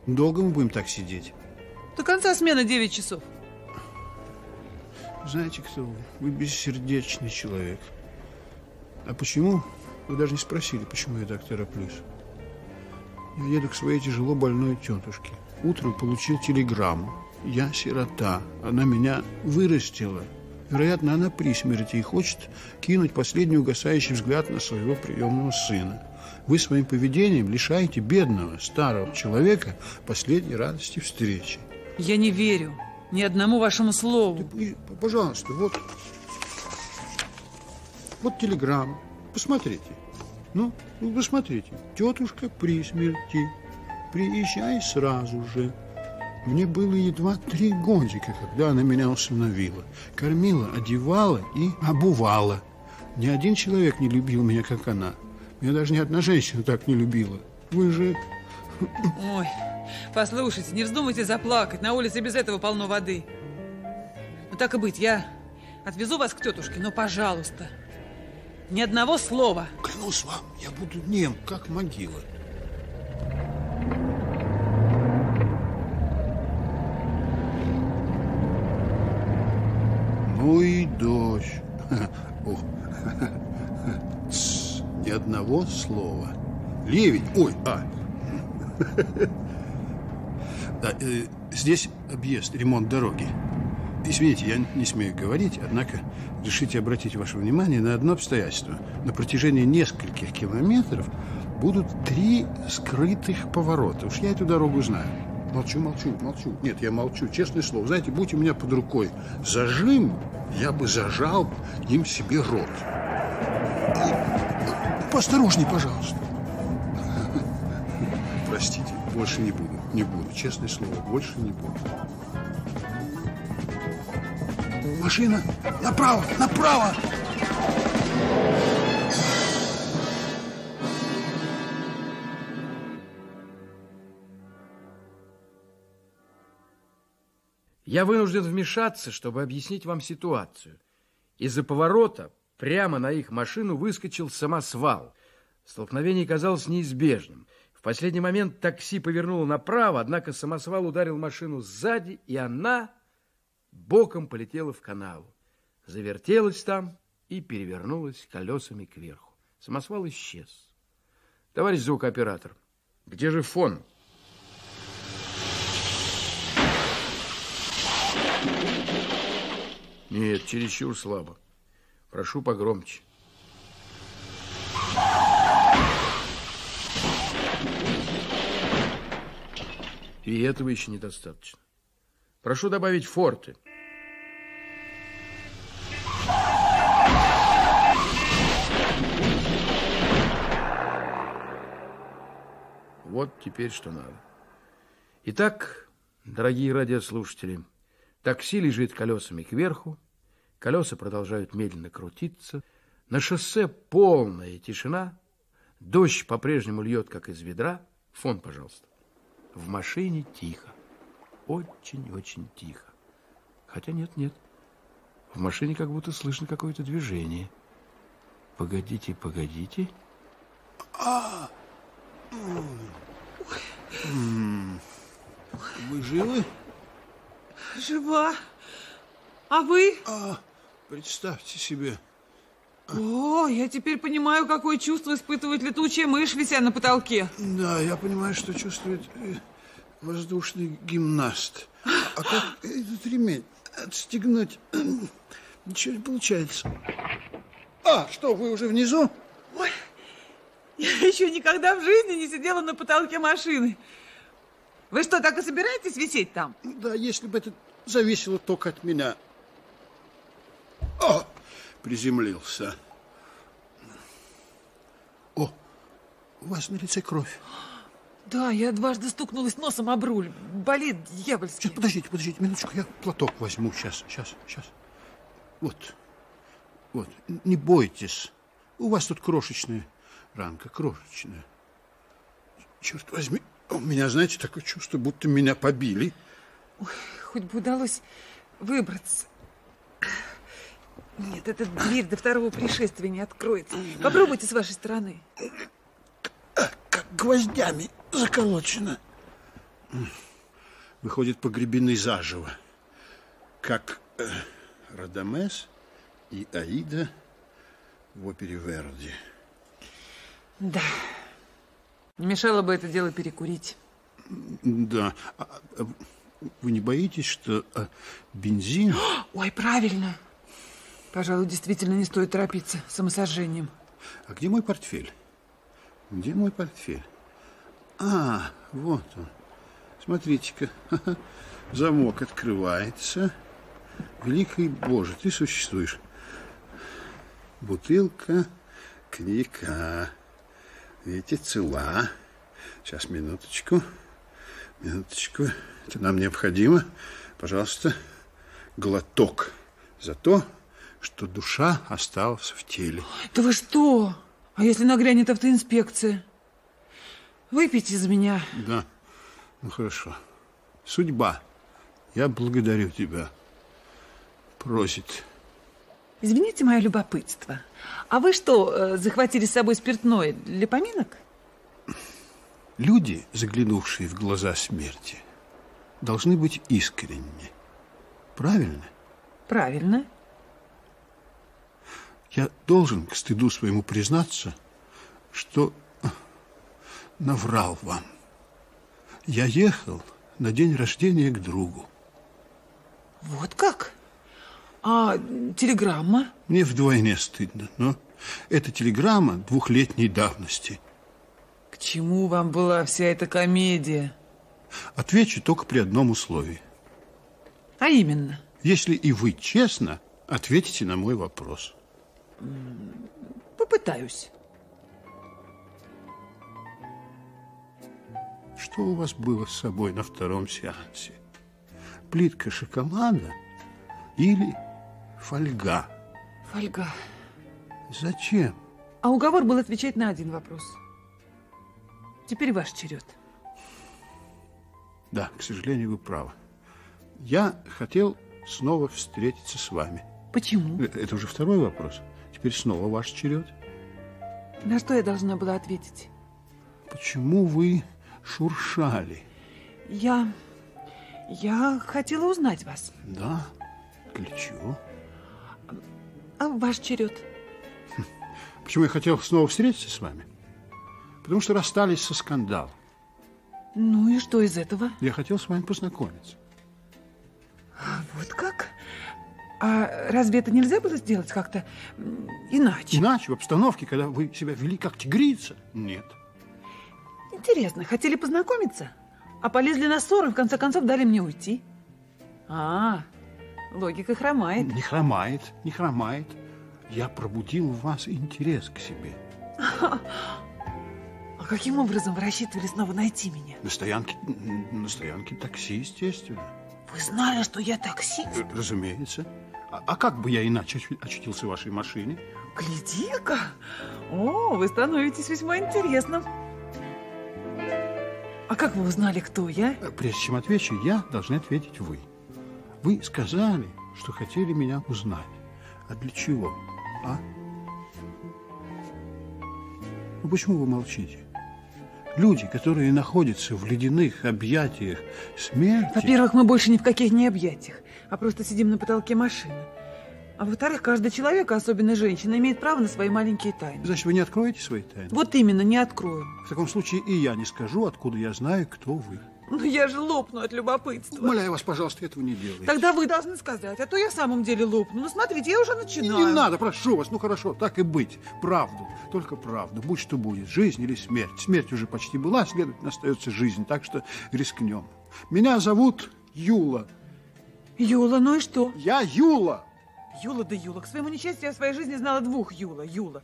Долго мы будем так сидеть? До конца смены девять часов. Знаете, кто вы? Вы бессердечный человек. А почему? Вы даже не спросили, почему я так тороплюсь. Я еду к своей тяжело больной тетушке. Утром получил телеграмму. Я сирота. Она меня вырастила. Вероятно, она при смерти и хочет кинуть последний угасающий взгляд на своего приемного сына. Вы своим поведением лишаете бедного старого человека последней радости встречи. Я не верю ни одному вашему слову. Да, пожалуйста, вот, вот телеграмма. Посмотрите. Ну, вы посмотрите. Тетушка при смерти. Приезжай сразу же. Мне было едва три годика, когда она меня усыновила. Кормила, одевала и обувала. Ни один человек не любил меня, как она. Меня даже ни одна женщина так не любила. Вы же... Ой, послушайте, не вздумайте заплакать. На улице без этого полно воды. Ну, так и быть, я отвезу вас к тетушке, но, пожалуйста, ни одного слова. Клянусь вам, я буду нем, как могила. Ну и дождь. О. Тс, ни одного слова. Ливень. Ой, а. Да, э, здесь объезд, ремонт дороги. Извините, я не смею говорить, однако решите обратить ваше внимание на одно обстоятельство. На протяжении нескольких километров будут три скрытых поворота. Уж я эту дорогу знаю. Молчу, молчу, молчу. Нет, я молчу, честное слово. Знаете, будь у меня под рукой зажим, я бы зажал им себе рот. Поосторожней, пожалуйста. Простите, больше не буду, не буду. Честное слово, больше не буду. Машина, направо, направо! Я вынужден вмешаться, чтобы объяснить вам ситуацию. Из-за поворота прямо на их машину выскочил самосвал. Столкновение казалось неизбежным. В последний момент такси повернуло направо, однако самосвал ударил машину сзади, и она боком полетела в канаву. Завертелась там и перевернулась колесами кверху. Самосвал исчез. Товарищ звукооператор, где же фон? Нет, чересчур слабо. Прошу погромче. И этого еще недостаточно. Прошу добавить форте. Вот теперь что надо. Итак, дорогие радиослушатели, такси лежит колесами кверху, колеса продолжают медленно крутиться, на шоссе полная тишина, дождь по-прежнему льет, как из ведра. Фон, пожалуйста. В машине тихо, очень-очень тихо. Хотя нет-нет, в машине как будто слышно какое-то движение. Погодите, погодите. А, вы живы? Жива. А вы? А, представьте себе. О, я теперь понимаю, какое чувство испытывает летучая мышь, вися на потолке. Да, я понимаю, что чувствует воздушный гимнаст. А как этот ремень отстегнуть? Ничего не получается. А, что, вы уже внизу? Ой, я еще никогда в жизни не сидела на потолке машины. Вы что, так и собираетесь висеть там? Да, если бы это зависело только от меня. О, приземлился. О, у вас на лице кровь. Да, я дважды стукнулась носом об руль. Болит дьявольски. Сейчас, подождите, подождите, минуточку, я платок возьму. Сейчас, сейчас, сейчас. Вот, вот, не бойтесь. У вас тут крошечная ранка, крошечная. Черт возьми, у меня, знаете, такое чувство, будто меня побили. Ой, хоть бы удалось выбраться. Нет, эта дверь до второго пришествия не откроется. Попробуйте с вашей стороны. Как гвоздями заколочено. Выходит, погребены заживо. Как э, Радамес и Аида в опере Верди. Да. Не мешало бы это дело перекурить. Да. А, а, вы не боитесь, что а, бензин... Ой, правильно. Пожалуй, действительно не стоит торопиться с самосожжением. А где мой портфель? Где мой портфель? А, вот он. Смотрите-ка. Замок открывается. Великий Боже, ты существуешь. Бутылка коньяка. Видите, цела. Сейчас, минуточку. Минуточку. Это нам необходимо. Пожалуйста, глоток за то, что душа осталась в теле. Да вы что? А если нагрянет автоинспекция? Выпейте за меня. Да. Ну, хорошо. Судьба, я благодарю тебя. Просит. Извините мое любопытство. А вы что, захватили с собой спиртное для поминок? Люди, заглянувшие в глаза смерти, должны быть искренни. Правильно? Правильно. Я должен к стыду своему признаться, что наврал вам. Я ехал на день рождения к другу. Вот как? А телеграмма? Мне вдвойне стыдно, но это телеграмма двухлетней давности. К чему вам была вся эта комедия? Отвечу только при одном условии. А именно? Если и вы честно ответите на мой вопрос. Попытаюсь. Что у вас было с собой на втором сеансе? Плитка шоколада или фольга? Фольга. Зачем? А уговор был отвечать на один вопрос. Теперь ваш черед. Да, к сожалению, вы правы. Я хотел снова встретиться с вами. Почему? Это уже второй вопрос. Теперь снова ваш черед. На что я должна была ответить? Почему вы шуршали? Я... Я хотела узнать вас. Да? Для чего? А ваш черед? Почему я хотел снова встретиться с вами? Потому что расстались со скандалом. Ну и что из этого? Я хотел с вами познакомиться. А вот как? А разве это нельзя было сделать как-то иначе? Иначе, в обстановке, когда вы себя вели как тигрица? Нет. Интересно, хотели познакомиться? А полезли на ссору и в конце концов дали мне уйти? А, логика хромает. Не хромает, не хромает. Я пробудил в вас интерес к себе. А каким образом вы рассчитывали снова найти меня? На стоянке, на стоянке такси, естественно. Вы знали, что я таксист? Разумеется. А, а как бы я иначе очутился в вашей машине? Гляди-ка! О, вы становитесь весьма интересным. А как вы узнали, кто я? Прежде чем отвечу, я должны ответить вы. Вы сказали, что хотели меня узнать. А для чего? А? Ну почему вы молчите? Люди, которые находятся в ледяных объятиях смерти... Во-первых, мы больше ни в каких не объятиях, а просто сидим на потолке машины. А во-вторых, каждый человек, особенно женщина, имеет право на свои маленькие тайны. Значит, вы не откроете свои тайны? Вот именно, не открою. В таком случае и я не скажу, откуда я знаю, кто вы. Ну, я же лопну от любопытства. Умоляю вас, пожалуйста, этого не делайте. Тогда вы должны сказать, а то я в самом деле лопну. Ну, смотрите, я уже начинаю. Не надо, прошу вас, ну хорошо, так и быть. Правду, только правду, будь что будет, жизнь или смерть. Смерть уже почти была, следовательно, остается жизнь, так что рискнем. Меня зовут Юла. Юла, ну и что? Я Юла. Юла да Юла. К своему несчастью, я в своей жизни знала двух Юла. Юла.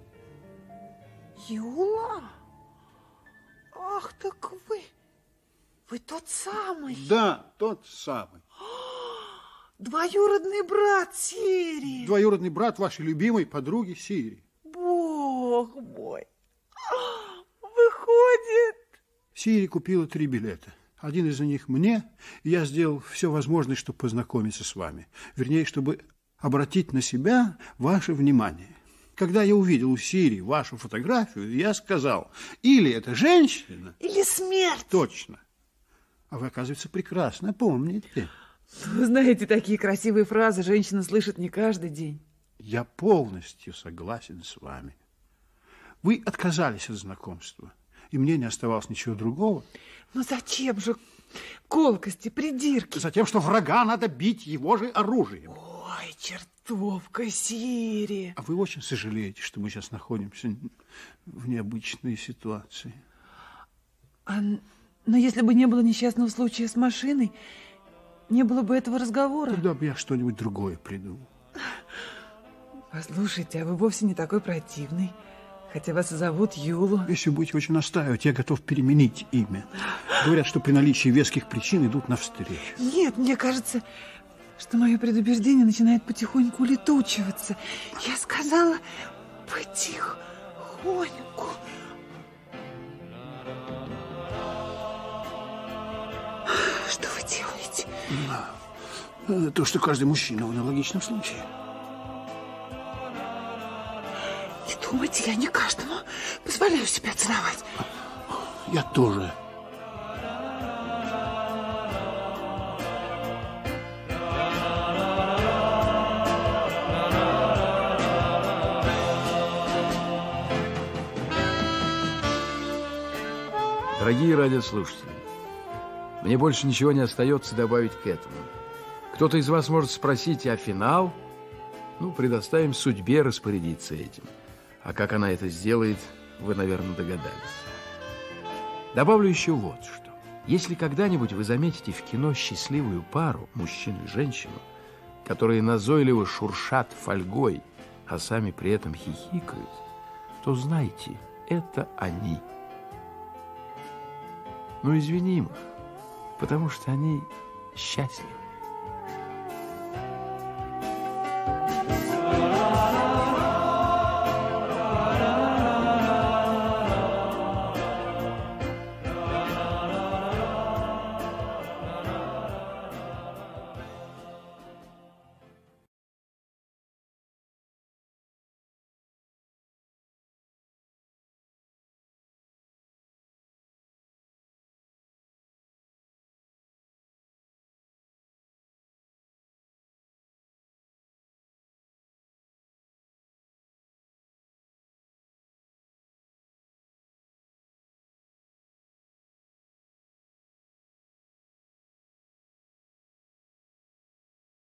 Юла? Ах, так вы... Вы тот самый? Да, тот самый. Двоюродный брат Сири. Двоюродный брат вашей любимой подруги Сири. Бог мой. Выходит... Сири купила три билета. Один из них мне, и я сделал все возможное, чтобы познакомиться с вами. Вернее, чтобы обратить на себя ваше внимание. Когда я увидел у Сири вашу фотографию, я сказал, или это женщина... Или смерть. Точно. А вы, оказывается, прекрасно помните. Вы знаете, такие красивые фразы женщина слышит не каждый день. Я полностью согласен с вами. Вы отказались от знакомства, и мне не оставалось ничего другого. Но зачем же колкости, придирки? Затем, что врага надо бить его же оружием. Ой, чертовка Сири. А вы очень сожалеете, что мы сейчас находимся в необычной ситуации. А, но если бы не было несчастного случая с машиной, не было бы этого разговора. Тогда бы я что-нибудь другое придумал. Послушайте, а вы вовсе не такой противный. Хотя вас и зовут Юлу. Если будете очень настаивать, я готов переменить имя. Говорят, что при наличии веских причин идут навстречу. Нет, мне кажется, что мое предубеждение начинает потихоньку улетучиваться. Я сказала потихоньку. Что вы делаете? То, что каждый мужчина в аналогичном случае. Не думайте, я не каждому позволяю себя целовать. Я тоже. Дорогие радиослушатели, мне больше ничего не остается добавить к этому. Кто-то из вас может спросить, а финал? Ну, предоставим судьбе распорядиться этим. А как она это сделает, вы, наверное, догадались. Добавлю еще вот что. Если когда-нибудь вы заметите в кино счастливую пару, мужчину и женщину, которые назойливо шуршат фольгой, а сами при этом хихикают, то знайте, это они. Ну, извиним их, потому что они счастливы.